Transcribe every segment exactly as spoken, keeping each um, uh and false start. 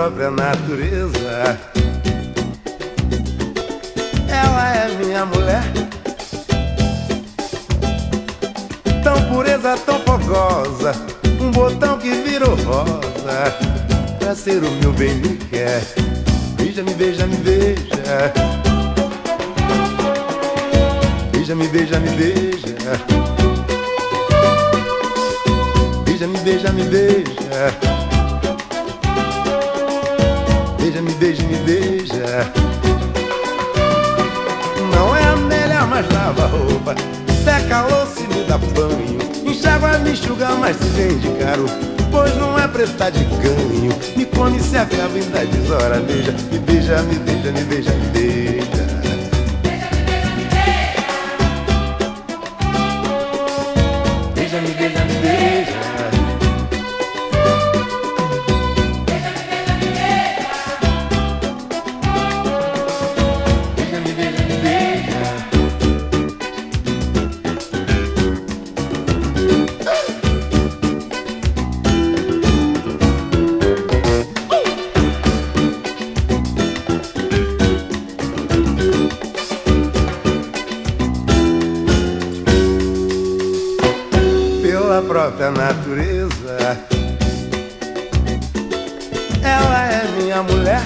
própria natureza. Ela é minha mulher, tão pureza, tão fogosa, um botão que virou rosa. Pra ser o meu bem me quer. Beija, me beija, me beija. Beija, me beija, me beija. Beija, me beija, me beija. Beija, me beija, me beija. Não é a melhor, mas lava a roupa, seca a louça e me dá banho, enxágua, me enxuga, mas se vende caro, pois não é prestar de ganho. Me come, se acaba, ainda diz, ora beija. Me beija, me beija, me beija, me beija. Beija, me beija, me beija. Beija, me beija, me beija. Pela própria natureza, ela é minha mulher,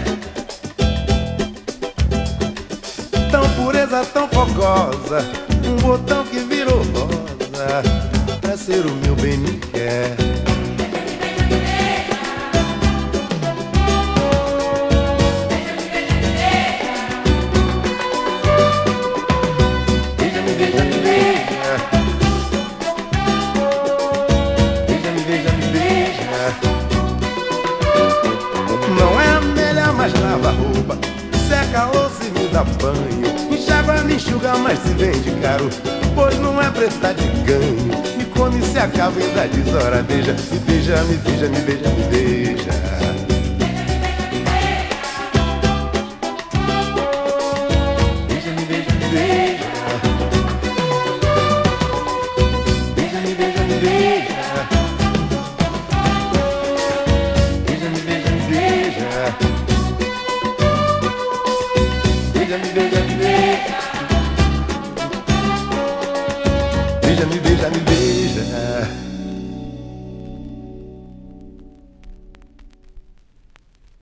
tão pureza, tão fogosa, um botão que virou rosa. Pra ser o meu bem me quer. Beija, me beija, me beija. Beija, me beija, me beija. Não é a melhor, mas lava a roupa, seca a louça e me dá banho, enxágua, me enxuga, mas se vende caro, pois não é prestar de ganho. Me come, se acaba, ainda diz, ora beija. Me beija, me beija, me beija, me beija.